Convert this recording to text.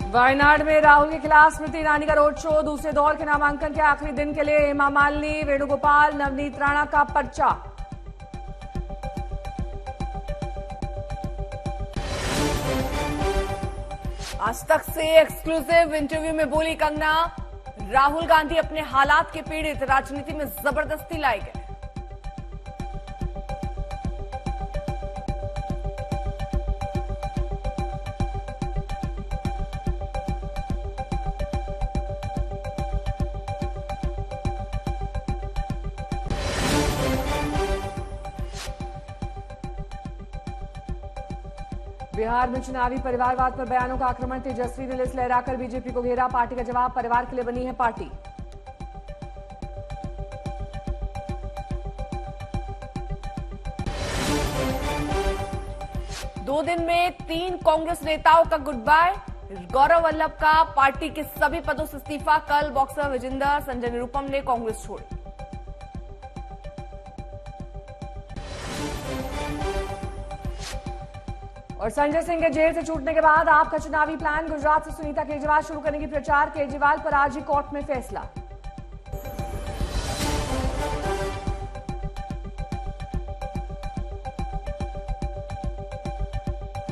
वायनाड में राहुल के खिलाफ स्मृति ईरानी का रोड शो। दूसरे दौर के नामांकन के आखिरी दिन के लिए हेमा मालिनी, वेणुगोपाल, नवनीत राणा का पर्चा। आज तक से एक्सक्लूसिव इंटरव्यू में बोली कंगना, राहुल गांधी अपने हालात के पीड़ित, राजनीति में जबरदस्ती लाए गए। बिहार में चुनावी परिवारवाद पर बयानों का आक्रमण। तेजस्वी ने लिस्ट लहराकर बीजेपी को घेरा। पार्टी का जवाब, परिवार के लिए बनी है पार्टी। दो दिन में 3 कांग्रेस नेताओं का गुड बाय। गौरव वल्लभ का पार्टी के सभी पदों से इस्तीफा। कल बॉक्सर विजेंदर, संजय निरुपम ने कांग्रेस छोड़ी। और संजय सिंह के जेल से छूटने के बाद आपका चुनावी प्लान। गुजरात से सुनीता केजरीवाल शुरू करेंगी प्रचार। केजरीवाल पर आज ही कोर्ट में फैसला।